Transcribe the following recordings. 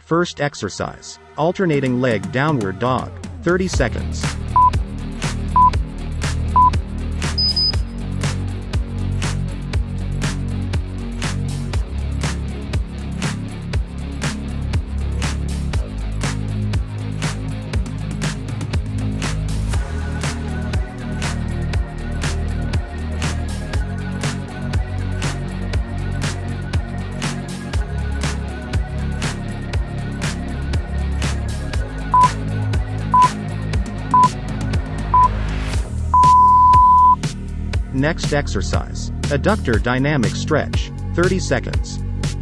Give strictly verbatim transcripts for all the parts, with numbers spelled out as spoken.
First exercise. Alternating leg downward dog. thirty seconds. Next exercise. Adductor dynamic stretch. thirty seconds.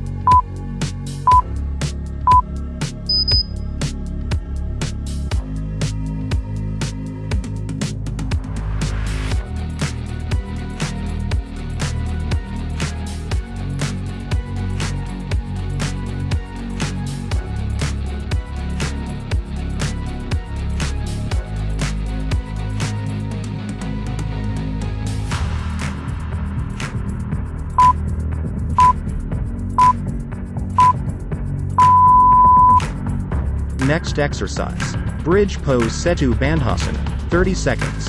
Next exercise. Bridge pose Setu Bandhasana. thirty seconds.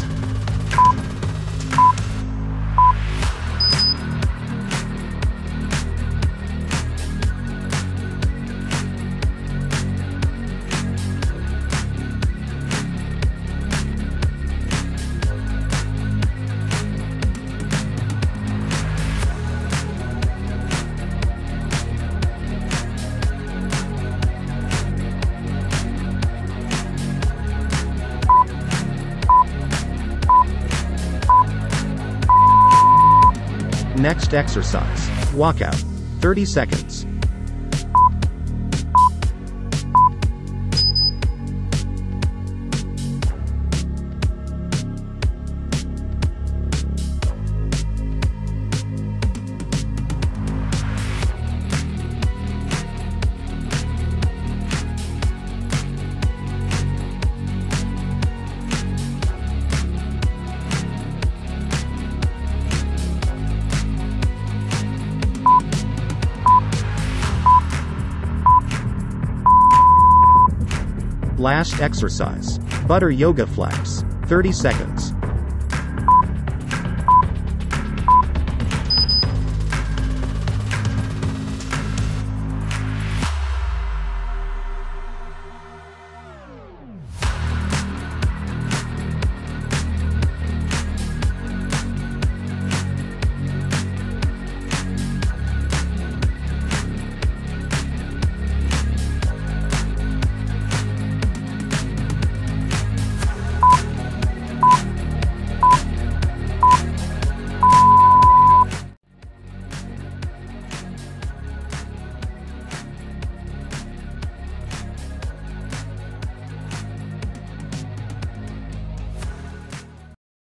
Next exercise. Walkout. thirty seconds. Last exercise. Butter yoga flaps. thirty seconds.